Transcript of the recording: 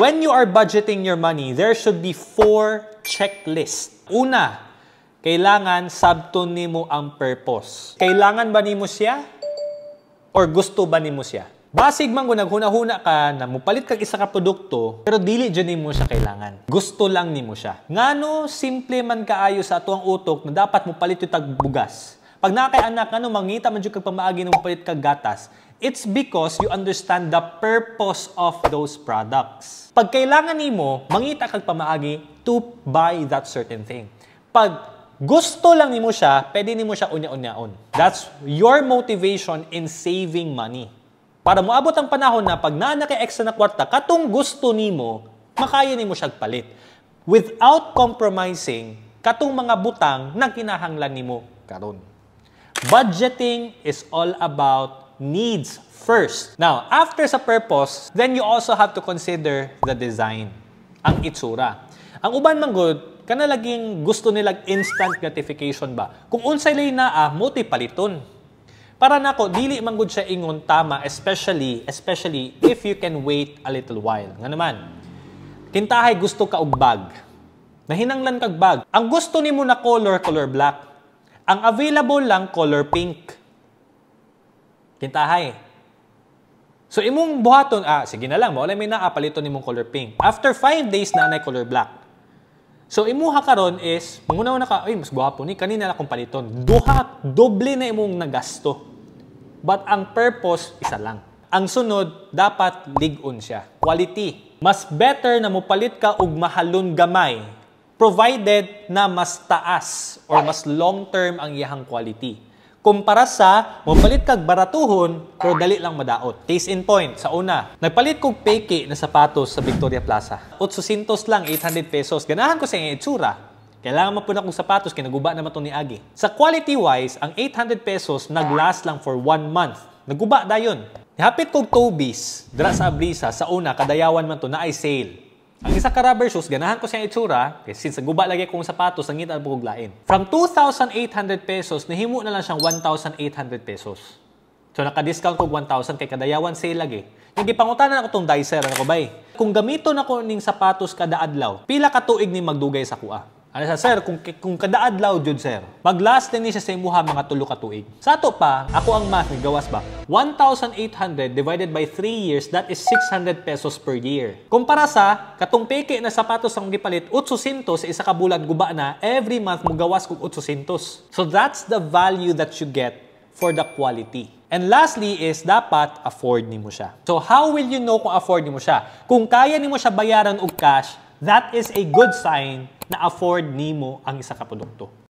When you are budgeting your money, there should be 4 checklists. Una, kailangan sabton nimo ang purpose. Kailangan ba nimo siya? Or gusto ba nimo siya? Basig man kung naghuna-huna ka na mupalit kag isa ka produkto, pero dili dyan nimo siya kailangan. Gusto lang nimo siya. Ngano simple man kaayo sa atuang utok na dapat mupalit yung tagbugas. Pag nakay anak, ngano mangita man jud kag pamaagi na mupalit kag gatas, it's because you understand the purpose of those products. Pag kailangan nimo, mangita kag pamaagi to buy that certain thing. Pag gusto lang nimo siya, pwede nimo siya unya-unyaon. That's your motivation in saving money. Para moabot ang panahon na pag naa kay extra na kwarta, katong gusto nimo, makaya nimo siya palit. Without compromising katong mga butang na kinahanglan nimo karon. Budgeting is all about needs first. Now, after sa purpose, then you also have to consider the design, ang itsura. Ang uban man gud, kana laging gusto nilag instant gratification ba? Kung unsay lay naa, mo ti paliton. Para nako dili man gud siya ingon tama, especially if you can wait a little while. Nga naman, kintahay gusto ka og bag. Nahinanglan kag bag. Ang gusto nimo na color black. Ang available lang color pink. Kintahay. So imong buhaton, sige na lang, wala may naa paliton nimong color pink. After 5 days na nay color black. So imuha karon is muna ka, ay mas gwapo ni kanina na kong paliton. Doble na imong nagasto. But ang purpose isa lang. Ang sunod dapat lig-on siya. Quality. Mas better na mopalit ka og mahalon gamay provided na mas taas or mas long-term ang iyahang quality. Kumpara sa mopalit kag baratuhon pero dali lang madaot. Case in point, sa una, nagpalit kog peke na sapatos sa Victoria Plaza. 800 lang, 800 pesos. Ganahan ko sa iyang itsura. Kailangan man po na kong sapatos, kinaguba naman ito ni Agi. Sa quality-wise, ang 800 pesos naglast lang for 1 month. Naguba dayon. Hapit kog Tobies, dira sa Abrisa, sa una, kadayawan man to na ay sale. Ang isa ka rubber shoes, ganahan ko siyang itsura, kasi since naguba lagi kong sapatos, ang ngita po kog lain. From 2,800 pesos, nahimo na lang siyang 1,800 pesos. So naka-discount kog 1,000 kay kadayawan sale lagi. Yung gipangutanan ako tong dicer, ano ko bay? Kung gamiton ako ning sapatos kada adlaw, pila ka tuig ni magdugay sa kuha? Ano sa sir, kung kada adlaw jud sir, maglast din siya sa imuha mga 3 ka tuig. Sa ato pa, ako ang math ni gawas ba? 1,800 divided by 3 years, that is 600 pesos per year. Kumpara sa katong peke na sapatos ang gipalit 800 sa isa ka bulan guba na, every month mo gawas kog 800. So that's the value that you get for the quality. And lastly is dapat afford nimo siya. So how will you know kung afford nimo siya? Kung kaya nimo siya bayaran og cash, that is a good sign na afford nimo ang isa ka produkto.